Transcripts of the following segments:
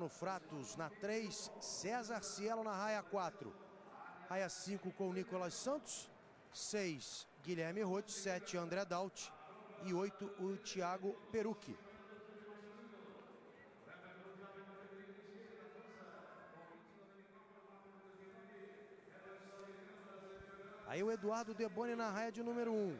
Bruno Fratos na 3, César Cielo na raia 4. Raia 5 com o Nicolas Santos, 6, Guilherme Roth, 7, André Daut e 8, o Thiago Perucchi. Aí o Eduardo Deboni na raia de número 1.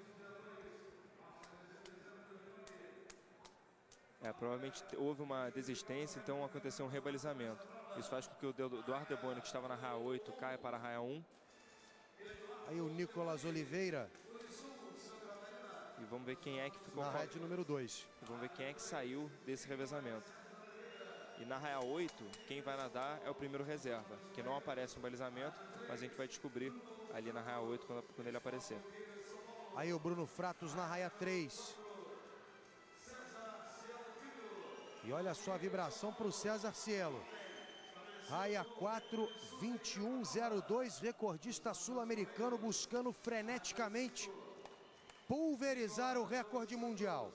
Provavelmente houve uma desistência, então aconteceu um rebalizamento. Isso faz com que o Eduardo Deboni, que estava na raia 8, caia para a raia 1. Aí o Nicolas Oliveira. E vamos ver quem é que ficou na raia de número 2. E vamos ver quem é que saiu desse revezamento. E na raia 8, quem vai nadar é o primeiro reserva, que não aparece no balizamento, mas a gente vai descobrir ali na raia 8 quando ele aparecer. Aí o Bruno Fratos na raia 3. E olha só a vibração para o César Cielo. Raia 4, 21:02, recordista sul-americano buscando freneticamente pulverizar o recorde mundial.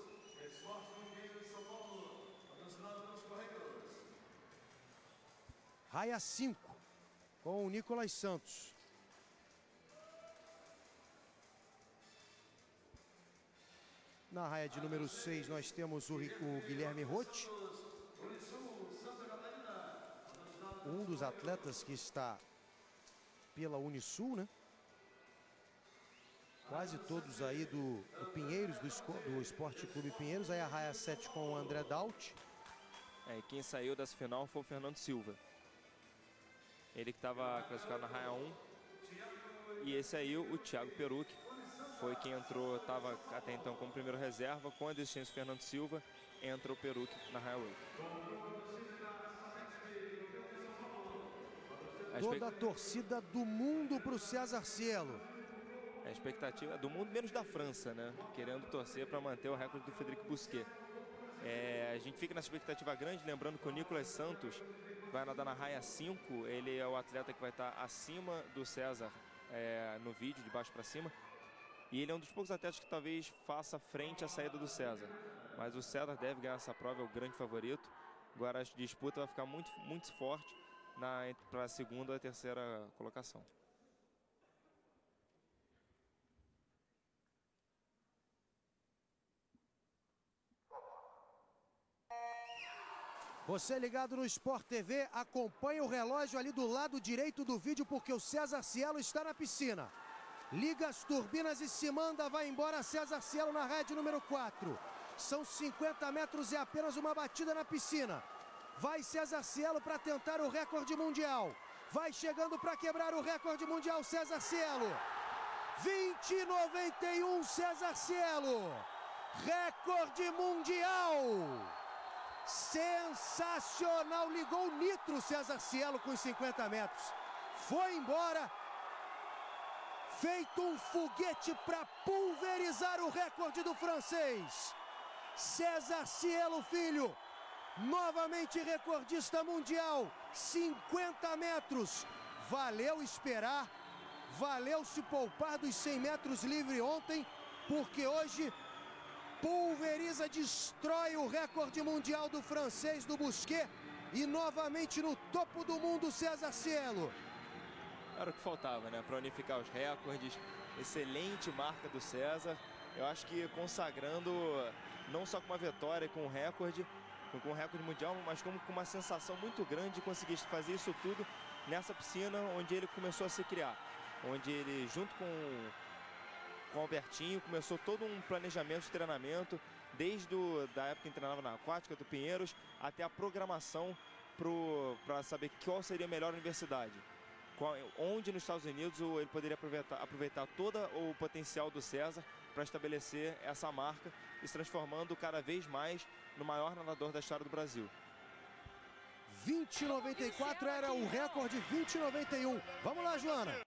Raia 5, com o Nicolas Santos. Na raia de número 6 nós temos o Guilherme Roth, um dos atletas que está pela Unisul, né? Quase todos aí do Pinheiros, do Esporte Clube Pinheiros. Aí a raia 7 com o André Daut. E quem saiu dessa final foi o Fernando Silva. Ele que estava classificado na raia 1. E esse aí, o Thiago Perucchi, foi quem entrou, estava até então como primeiro reserva. Com a desistência do Fernando Silva, entra o Perucchi na raia 8. Toda a torcida do mundo para o César Cielo. A expectativa do mundo, menos da França, né? Querendo torcer para manter o recorde do Frederic Bousquet. A gente fica nessa expectativa grande, lembrando que o Nicolas Santos vai nadar na raia 5. Ele é o atleta que vai estar acima do César no vídeo, de baixo para cima. E ele é um dos poucos atletas que talvez faça frente à saída do César. Mas o César deve ganhar essa prova, é o grande favorito. Agora a disputa vai ficar muito forte para a segunda ou a terceira colocação. Você ligado no Sport TV, acompanha o relógio ali do lado direito do vídeo, porque o César Cielo está na piscina. Liga as turbinas e se manda, vai embora César Cielo na raia de número 4. São 50 metros e apenas uma batida na piscina. Vai César Cielo para tentar o recorde mundial. Vai chegando para quebrar o recorde mundial César Cielo. 20:91 César Cielo. Recorde mundial. Sensacional, ligou o nitro César Cielo com os 50 metros. Foi embora, feito um foguete para pulverizar o recorde do francês. César Cielo, filho, novamente recordista mundial, 50 metros. Valeu esperar, valeu se poupar dos 100 metros livre ontem, porque hoje pulveriza, destrói o recorde mundial do francês, do Bousquet, e novamente no topo do mundo César Cielo. Era o que faltava, né? Para unificar os recordes. Excelente marca do César. Eu acho que consagrando não só com uma vitória, com um recorde mundial, mas como com uma sensação muito grande de conseguir fazer isso tudo nessa piscina onde ele começou a se criar. Onde ele, junto com o Albertinho, começou todo um planejamento de treinamento, desde da época que treinava na Aquática do Pinheiros, até a programação para saber qual seria a melhor universidade. Onde nos Estados Unidos ele poderia aproveitar todo o potencial do César para estabelecer essa marca e se transformando cada vez mais no maior nadador da história do Brasil. 20:94 era o recorde, 20:91. Vamos lá, Joana.